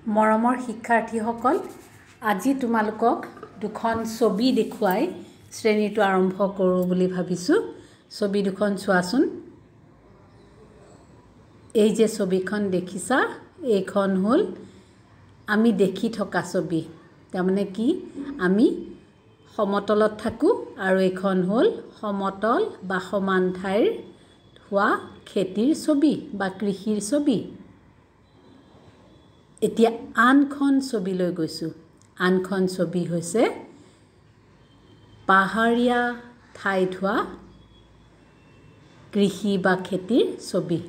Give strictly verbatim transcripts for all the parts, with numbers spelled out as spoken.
মৰমৰ শিক্ষাৰ্থীসকল আজি তোমালোকক দুখন ছবি দেখুৱাই শ্ৰেণীটো আৰম্ভ কৰোঁ বুলি ভাবিছো ছবি দুখন চোৱাচোন এই যে ছবিখন দেখিছা এইখন হল আমি দেখি থকা ছবি তাৰমানে কি আমি সমতলত থাকো আৰু এইখন হল সমতল বা সমান ঠাইৰ হোৱা খেতিৰ ছবি বা কৃষিৰ ছবি এতিয়া আনখন ছবি লৈ গৈছো আনখন ছবি হৈছে পাহাৰীয়া ঠাইত হোৱা কৃষি বা খেতিৰ ছবি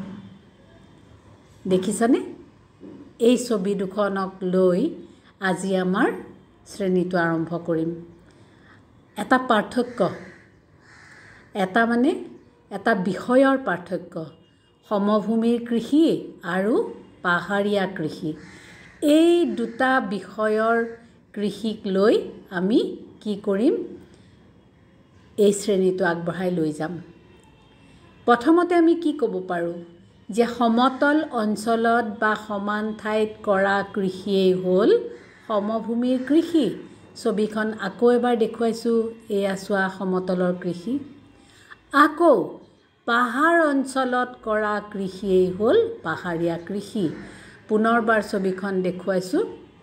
দেখিছানে এই ছবি দুখনক লৈ আজি আমাৰ শ্ৰেণীটো আৰম্ভ কৰিম এটা পাৰ্থক্য এটা মানে এটা বিষয়ৰ পাৰ্থক্য সমভূমিৰ কৃষি আৰু পাহাৰীয়া কৃষি এই দুটা বিষয়ৰ কৃষিক লৈ আমি কি কৰিম এই শ্ৰেণীটো আগবঢ়াই লৈ যাম প্ৰথমতে আমি কি ক'ব পাৰো যে সমতল অঞ্চলত বা সমান ঠাইত কৰা কৃষিয়েই হ'ল সমভূমিৰ কৃষি ছবিখন আকৌ এবাৰ দেখুৱাইছো এয়া চোৱা সমতলৰ কৃষি আকৌ পাহাৰ অঞ্চলত কৰা কৃষিয়েই হ'ল পাহাৰীয়া কৃষি পুনৰবাৰ ছবিখন দেখুৱাইছো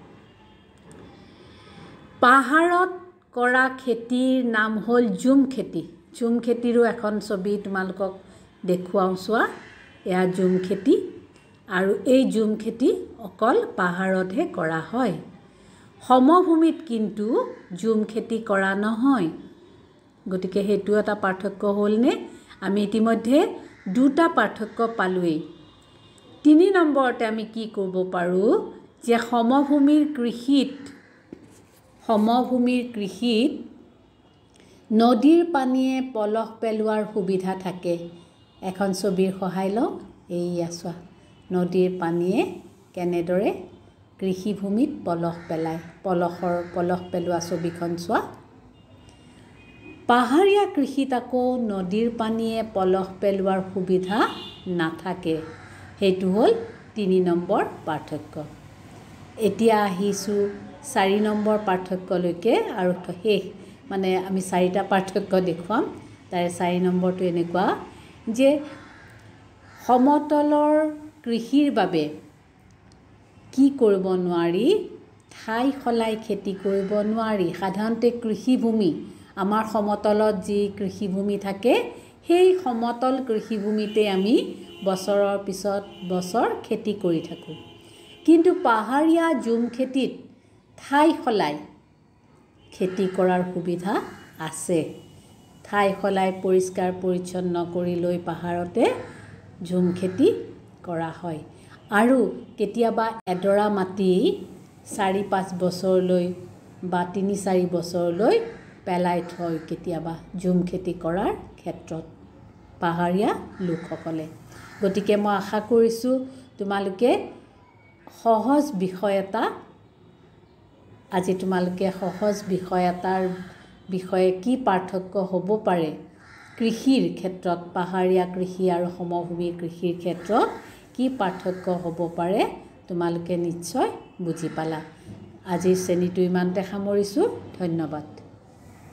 পাহাৰত কৰা খেতিৰ নাম হ'ল জুম খেতি জুম খেতিৰো এখন ছবি তোমালোকক দেখুৱাও চোৱা এয়া জুম খেতি আৰু এই জুম খেতি অকল পাহাৰতহে কৰা হয় সমভূমিত কিন্তু জুম খেতি কৰা নহয় গতিকে হেতু এটা পাৰ্থক্য হ'লনে আমি ইতিমধ্যে দুটা পাৰ্থক্য পালোই তিনি নম্বৰতে আমি কি কৰিব পাৰো যে সমভূমিৰ কৃষিত সমভূমিৰ কৃষিত নদীৰ পানীয়ে পলস পেলোৱাৰ সুবিধা থাকে এখন ছবিৰ সহায় লওঁ এইয়া চোৱা নদীৰ পানীয়ে কেনেদৰে কৃষিভূমিত পলস পেলায় পলসৰ পলস পেলোৱা ছবিখন চোৱা পাহাৰীয়া কৃষিত আকৌ নদীৰ পানীয়ে পলস পেলোৱাৰ সুবিধা নাথাকে হেতু হ'ল তিনি নম্বৰ পাৰ্থক্য এতিয়া আহিছো চাৰি নম্বৰ পাৰ্থক্যলৈকে আৰু শেষ মানে আমি চাৰিটা পাৰ্থক্য দেখুৱাম তাৰে চাৰি নম্বৰটো এনেকুৱা যে সমতলৰ কৃষিৰ বাবে কি কৰিব নোৱাৰি ঠাই খলাই খেতি কৰিব নোৱাৰি সাধাৰণতে কৃষিভূমি আমাৰ সমতলত যি কৃষিভূমি থাকে সেই সমতল কৃষিভূমিতে আমি বছৰৰ পিছত বছৰ খেতি কৰি থাকো কিন্তু পাহাৰীয়া জুম খেতিত ঠাই খলাই খেতি কৰাৰ সুবিধা আছে ঠাই খলাই পৰিষ্কাৰ পৰিচ্ছন্ন কৰি লৈ পাহাৰতে জুম খেতি কৰা হয় আৰু কেতিয়াবা এডৰা মাটি চাৰি পাঁচ বছৰলৈ বা তিনি চাৰি বছৰলৈ পেলাই থয় কেতিয়াবা জুম খেতি কৰাৰ ক্ষেত্ৰত পাহাৰীয়া লোকসকলে গতিকে মই আশা কৰিছো তোমালোকে সহজ বিষয় এটা আজি তোমালোকে সহজ বিষয় এটাৰ বিষয়ে কি পাৰ্থক্য হ'ব পাৰে কৃষিৰ ক্ষেত্ৰত পাহাৰীয়া কৃষি আৰু সমভূমিৰ কৃষিৰ ক্ষেত্ৰত কি পাৰ্থক্য হ'ব পাৰে তোমালোকে নিশ্চয় বুজি পালা আজিৰ শ্ৰেণীটো ইমানতে সামৰিছো ধন্যবাদ